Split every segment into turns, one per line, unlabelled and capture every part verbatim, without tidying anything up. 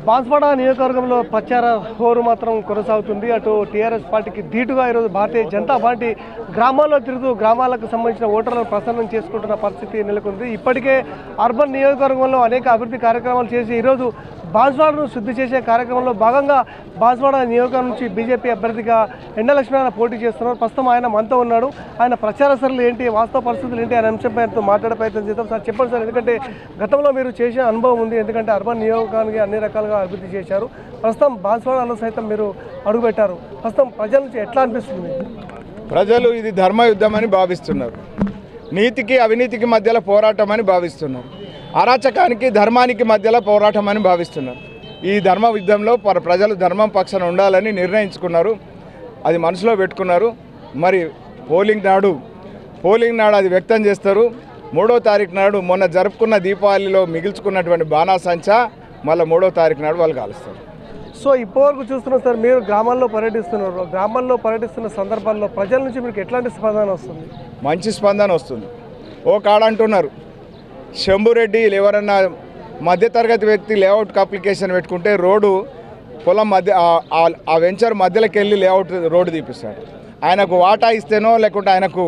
బాన్స్వాడ నియోజకవర్గంలో ప్రచార హోరు మాత్రం కొనసాగుతుంది. అటు టీఆర్ఎస్ పార్టీకి ధీటుగా ఈరోజు భారతీయ జనతా పార్టీ గ్రామాల్లో తిరుగుతూ గ్రామాలకు సంబంధించిన ఓటర్లను ప్రసన్నం చేసుకుంటున్న పరిస్థితి నెలకొంది. ఇప్పటికే అర్బన్ నియోజకవర్గంలో అనేక అభివృద్ధి కార్యక్రమాలు చేసి ఈరోజు బాన్స్వాడను శుద్ధి చేసే కార్యక్రమంలో భాగంగా బాన్స్వాడ నియోజకవర్గం నుంచి బీజేపీ అభ్యర్థిగా ఎండ లక్ష్మీనారాయణ పోటీ చేస్తున్నారు. ప్రస్తుతం ఆయన మనతో ఉన్నాడు. ఆయన ప్రచార సరళి ఏంటి, వాస్తవ పరిస్థితులు ఏంటి అనే అంశంపై ఆయనతో మాట్లాడే ప్రయత్నం చేద్దాం. సార్ చెప్పండి సార్, ఎందుకంటే గతంలో మీరు చేసిన అనుభవం ఉంది, ఎందుకంటే అర్బన్ నియోజకానికి అన్ని రకాలుగా అభివృద్ధి చేశారు. ప్రస్తుతం బాన్స్వాడలో సైతం మీరు అడుగుపెట్టారు. ప్రస్తుతం ప్రజల నుంచి ఎట్లా అనిపిస్తుంది?
ప్రజలు ఇది ధర్మ యుద్ధం అని భావిస్తున్నారు. నీతికి అవినీతికి మధ్యలో పోరాటం అని భావిస్తున్నారు. అరాచకానికి ధర్మానికి మధ్యలో పోరాటం అని భావిస్తున్నారు. ఈ ధర్మ యుద్ధంలో ప్రజలు ధర్మం పక్షాన ఉండాలని నిర్ణయించుకున్నారు. అది మనసులో పెట్టుకున్నారు. మరి పోలింగ్ నాడు పోలింగ్ నాడు అది వ్యక్తం చేస్తారు. మూడో తారీఖు నాడు మొన్న జరుపుకున్న దీపావళిలో మిగిల్చుకున్నటువంటి బాణాసంచా మళ్ళీ మూడో తారీఖు నాడు వాళ్ళు కాలుస్తారు.
సో ఇప్పటివరకు చూస్తున్నాం సార్, మీరు గ్రామాల్లో పర్యటిస్తున్నారు. గ్రామాల్లో పర్యటిస్తున్న సందర్భాల్లో ప్రజల నుంచి మీకు ఎట్లాంటి స్పందన వస్తుంది?
మంచి స్పందన వస్తుంది. ఓ కాడంటున్నారు, శంభురెడ్డి ఎవరన్నా మధ్యతరగతి వ్యక్తి లేఅవుట్కి అప్లికేషన్ పెట్టుకుంటే రోడ్డు పొలం మధ్య ఆ వెంచర్ మధ్యలోకి వెళ్ళి లేఅవుట్ రోడ్డు తీపిస్తాడు. ఆయనకు వాటా ఇస్తేనో లేకుంటే ఆయనకు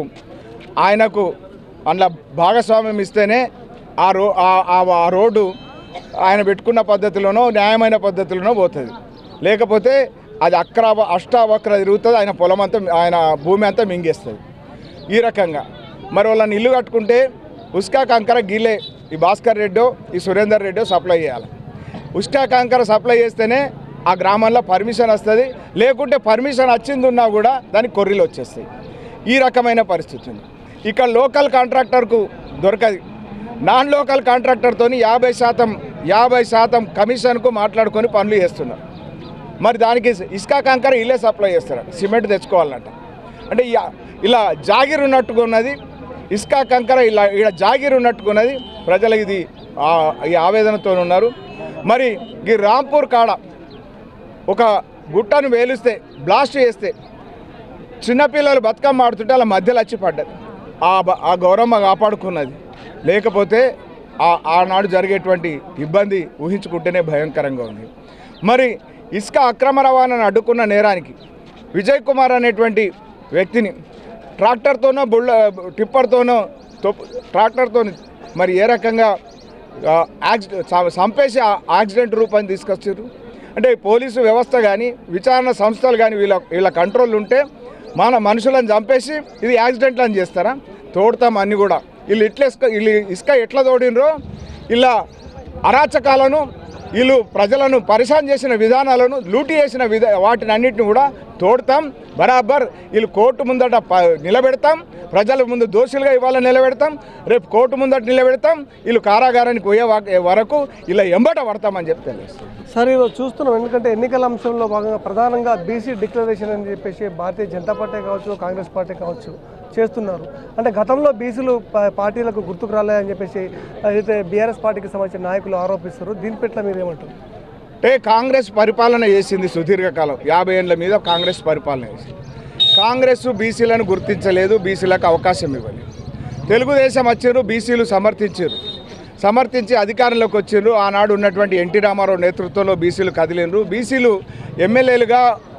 ఆయనకు అందులో భాగస్వామ్యం ఇస్తేనే ఆ రో ఆ రోడ్డు ఆయన పెట్టుకున్న పద్ధతిలోనో న్యాయమైన పద్ధతిలోనో పోతుంది. లేకపోతే అది అక్ర అష్టావక్ర తిరుగుతుంది. ఆయన పొలం అంతా ఆయన భూమి అంతా మింగేస్తుంది. ఈ రకంగా మరి వాళ్ళని ఇల్లు కట్టుకుంటే ఉస్కా కంకర గీలే ఈ భాస్కర్ రెడ్డో ఈ సురేందర్ రెడ్డో సప్లై చేయాలి. ఉస్కా కంకర సప్లై చేస్తేనే ఆ గ్రామంలో పర్మిషన్ వస్తుంది. లేకుంటే పర్మిషన్ వచ్చింది ఉన్నా కూడా దానికి కొర్రీలు వచ్చేస్తాయి. ఈ రకమైన పరిస్థితి ఉంది. ఇక్కడ లోకల్ కాంట్రాక్టర్కు దొరకదు. నాన్ లోకల్ కాంట్రాక్టర్తో యాభై శాతం యాభై శాతం కమిషన్కు మాట్లాడుకొని పనులు చేస్తున్నారు. మరి దానికి ఇసుక కంకర ఇల్లే సప్లై చేస్తారు. సిమెంట్ తెచ్చుకోవాలంట. అంటే ఇలా జాగిర్ ఉన్నట్టుగా ఉన్నది. ఇసుక కంకర ఇలా ఇలా జాగిర్ ఉన్నట్టుకున్నది. ప్రజలు ఇది ఈ ఆవేదనతో ఉన్నారు. మరి ఈ రాంపూర్ కాడ ఒక గుట్టను వేలిస్తే బ్లాస్ట్ చేస్తే చిన్నపిల్లలు బతుకమ్మ ఆడుతుంటే అలా మధ్యలో వచ్చి పడ్డది. ఆ గౌరమ్మ కాపాడుకున్నది. లేకపోతే ఆనాడు జరిగేటువంటి ఇబ్బంది ఊహించుకుంటేనే భయంకరంగా ఉంది. మరి ఇసుక అక్రమ రవాణాను అడ్డుకున్న నేరానికి విజయ్ కుమార్ అనేటువంటి వ్యక్తిని ట్రాక్టర్తోనో బుల్ల టిప్పర్తోనో ట్రాక్టర్తో మరి ఏ రకంగా యాక్సిడెంట్ చంపేసి యాక్సిడెంట్ రూపాన్ని తీసుకొచ్చారు. అంటే పోలీసు వ్యవస్థ కానీ విచారణ సంస్థలు కానీ వీళ్ళ వీళ్ళ కంట్రోల్ ఉంటే మన మనుషులను చంపేసి ఇది యాక్సిడెంట్లు అని చేస్తారా? తోడతాం అన్నీ కూడా. వీళ్ళు ఇట్లా ఇసుక వీళ్ళు ఇసుక ఎట్లా తోడినరో ఇలా అరాచకాలను వీళ్ళు ప్రజలను పరిశాన్ చేసిన విధానాలను లూటీ చేసిన విధా వాటిని అన్నింటిని కూడా తోడతాం. బరాబర్ వీళ్ళు కోర్టు ముందట నిలబెడతాం. ప్రజల ముందు దోషులుగా ఇవాళ నిలబెడతాం. రేపు కోర్టు ముందట నిలబెడతాం. వీళ్ళు కారాగారానికి పోయే వరకు ఇలా ఎంబట పడతామని చెప్తే
సార్ ఈరోజు చూస్తున్నాం. ఎందుకంటే ఎన్నికల అంశంలో భాగంగా ప్రధానంగా బీసీ డిక్లరేషన్ అని చెప్పేసి భారతీయ జనతా పార్టీ కావచ్చు, కాంగ్రెస్ పార్టీ కావచ్చు చేస్తున్నారు. అంటే గతంలో బీసీలు పార్టీలకు గుర్తుకు రాలేదని చెప్పేసి అయితే బీఆర్ఎస్ పార్టీకి సంబంధించిన నాయకులు ఆరోపిస్తారు. దీని పట్ల మీరు ఏమంటారు?
అంటే కాంగ్రెస్ పరిపాలన చేసింది సుదీర్ఘకాలం, యాభై ఏళ్ళ మీద కాంగ్రెస్ పరిపాలన చేసింది. కాంగ్రెస్ బీసీలను గుర్తించలేదు, బీసీలకు అవకాశం ఇవ్వలేదు. తెలుగుదేశం వచ్చారు, బీసీలు సమర్థించారు, సమర్థించి అధికారంలోకి వచ్చారు. ఆనాడు ఉన్నటువంటి ఎన్టీ రామారావు నేతృత్వంలో బీసీలు కదిలినరు. బీసీలు ఎమ్మెల్యేలుగా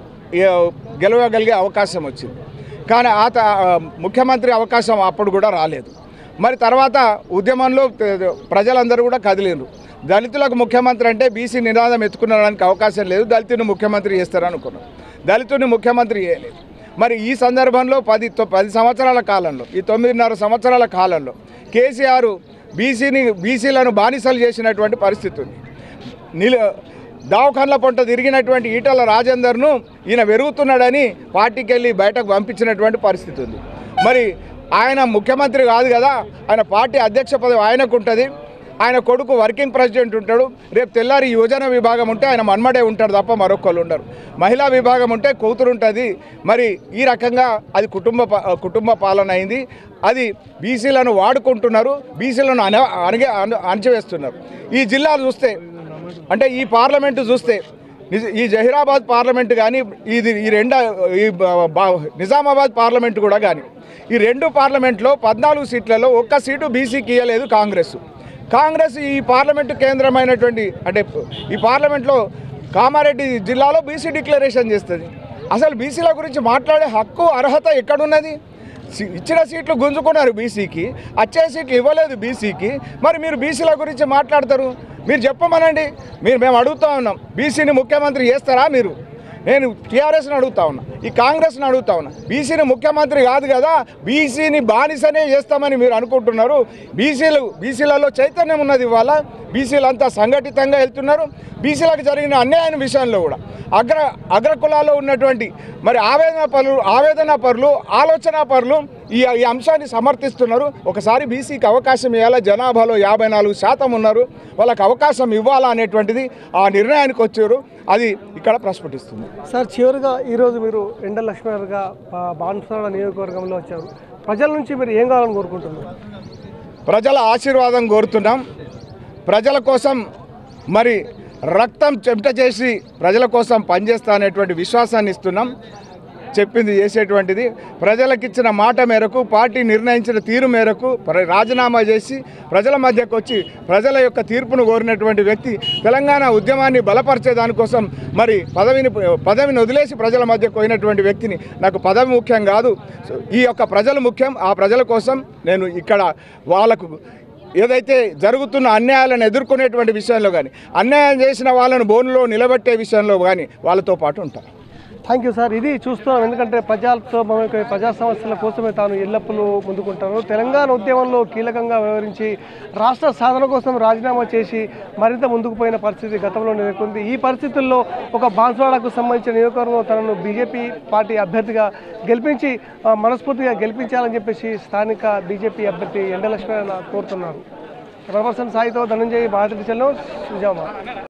గెలవగలిగే అవకాశం వచ్చింది. కానీ ఆ ముఖ్యమంత్రి అవకాశం అప్పుడు కూడా రాలేదు. మరి తర్వాత ఉద్యమంలో ప్రజలందరూ కూడా కదిలినరు. దళితులకు ముఖ్యమంత్రి అంటే బీసీ నినాదం ఎత్తుకునడానికి అవకాశం లేదు, దళితుని ముఖ్యమంత్రి చేస్తారనుకున్నారు. దళితుని ముఖ్యమంత్రి చేయలేదు. మరి ఈ సందర్భంలో పది పది సంవత్సరాల కాలంలో ఈ తొమ్మిదిన్నర సంవత్సరాల కాలంలో కేసీఆర్ బీసీని బీసీలను బానిసలు చేసినటువంటి పరిస్థితి ఉంది. నిల దావఖాన్ల పొంట తిరిగినటువంటి ఈటల రాజేందర్ను ఈయన పెరుగుతున్నాడని పార్టీకి వెళ్ళి బయటకు పంపించినటువంటి పరిస్థితి ఉంది. మరి ఆయన ముఖ్యమంత్రి కాదు కదా, ఆయన పార్టీ అధ్యక్ష పదవి ఆయనకు ఉంటుంది. ఆయన కొడుకు వర్కింగ్ ప్రెసిడెంట్ ఉంటాడు. రేపు తెల్లారి యువజన విభాగం ఉంటే ఆయన మన్మడే ఉంటాడు తప్ప మరొకళ్ళు ఉండరు. మహిళా విభాగం ఉంటే కూతురు ఉంటుంది. మరి ఈ రకంగా అది కుటుంబ కుటుంబ పాలన అయింది. అది బీసీలను వాడుకుంటున్నారు, బీసీలను అన అణగే అణచివేస్తున్నారు. ఈ జిల్లాలు చూస్తే అంటే ఈ పార్లమెంటు చూస్తే ఈ జహీరాబాద్ పార్లమెంటు కానీ ఇది ఈ రెండు ఈ నిజామాబాద్ పార్లమెంటు కూడా కానీ ఈ రెండు పార్లమెంట్లో పద్నాలుగు సీట్లలో ఒక్క సీటు బీసీకి ఇవ్వలేదు కాంగ్రెస్. కాంగ్రెస్ ఈ పార్లమెంటు కేంద్రమైనటువంటి అంటే ఈ పార్లమెంట్లో కామారెడ్డి జిల్లాలో బీసీ డిక్లరేషన్ చేస్తుంది. అసలు బీసీల గురించి మాట్లాడే హక్కు అర్హత ఎక్కడున్నది? ఇచ్చిన సీట్లు గుంజుకున్నారు బీసీకి, వచ్చే సీట్లు ఇవ్వలేదు బీసీకి. మరి మీరు బీసీల గురించి మాట్లాడతారు? మీరు చెప్పమనండి. మీరు మేము అడుగుతూ ఉన్నాం, బీసీని ముఖ్యమంత్రి చేస్తారా మీరు? నేను టీఆర్ఎస్ని అడుగుతా ఉన్నా, ఈ కాంగ్రెస్ని అడుగుతా ఉన్నా. బీసీని ముఖ్యమంత్రి కాదు కదా, బీసీని బానిసనే చేస్తామని మీరు అనుకుంటున్నారు. బీసీలు బీసీలలో చైతన్యం ఉన్నది. ఇవాళ బీసీలు అంతా సంఘటితంగా వెళ్తున్నారు. బీసీలకు జరిగిన అన్యాయం విషయంలో కూడా అగ్ర అగ్రకులాల్లో ఉన్నటువంటి మరి ఆవేదన పరులు ఆవేదన పరులు ఆలోచన పరులు ఈ ఈ అంశాన్ని సమర్థిస్తున్నారు. ఒకసారి బీసీకి అవకాశం ఇవ్వాలా, జనాభాలో యాభై నాలుగు శాతం ఉన్నారు, వాళ్ళకి అవకాశం ఇవ్వాలా అనేటువంటిది ఆ నిర్ణయానికి వచ్చారు. అది ఇక్కడ ప్రస్ఫుటిస్తుంది.
సార్, చివరిగా ఈరోజు మీరు ఎండల లక్ష్మణ్గా బాన్సువాడ నియోజకవర్గంలో వచ్చారు. ప్రజల నుంచి మీరు ఏం కావాలని కోరుకుంటున్నారు?
ప్రజల ఆశీర్వాదం కోరుతున్నాం. ప్రజల కోసం మరి రక్తం చెమట చేసి ప్రజల కోసం పనిచేస్తా అనేటువంటి విశ్వాసాన్ని ఇస్తున్నాం. చెప్పింది చేసేటువంటిది. ప్రజలకిచ్చిన మాట మేరకు, పార్టీ నిర్ణయించిన తీరు మేరకు రాజీనామా చేసి ప్రజల మధ్యకు వచ్చి ప్రజల యొక్క తీర్పును కోరినటువంటి వ్యక్తి తెలంగాణ ఉద్యమాన్ని బలపరిచే దానికోసం మరి పదవిని పదవిని వదిలేసి ప్రజల మధ్యకు పోయినటువంటి వ్యక్తిని. నాకు పదవి ముఖ్యం కాదు, ఈ యొక్క ప్రజలు ముఖ్యం. ఆ ప్రజల కోసం నేను ఇక్కడ వాళ్ళకు ఏదైతే జరుగుతున్న అన్యాయాలను ఎదుర్కొనేటువంటి విషయంలో కానీ, అన్యాయం చేసిన వాళ్ళను బోనులో నిలబెట్టే విషయంలో కానీ వాళ్ళతో పాటు ఉంటాను.
Thank you sir. ఇది చూస్తున్నాం, ఎందుకంటే ప్రజలతో మనకి ప్రజా సమస్యల కోసమే తాను ఎల్లప్పుడూ ముందుకుంటాను. తెలంగాణ ఉద్యమంలో కీలకంగా వ్యవహరించి రాష్ట్ర సాధన కోసం రాజీనామా చేసి మరింత ముందుకు పోయిన పరిస్థితి గతంలో నెలకొంది. ఈ పరిస్థితుల్లో ఒక బాన్సువాడకు సంబంధించిన నియోజకవర్గంలో తనను బీజేపీ పార్టీ అభ్యర్థిగా గెలిపించి మనస్ఫూర్తిగా గెలిపించాలని చెప్పేసి స్థానిక బీజేపీ అభ్యర్థి ఎండ లక్ష్మణ కోరుతున్నారు. పర్సన్ సాయితో ధనంజయ్ బాధితుల నిజామాబాద్.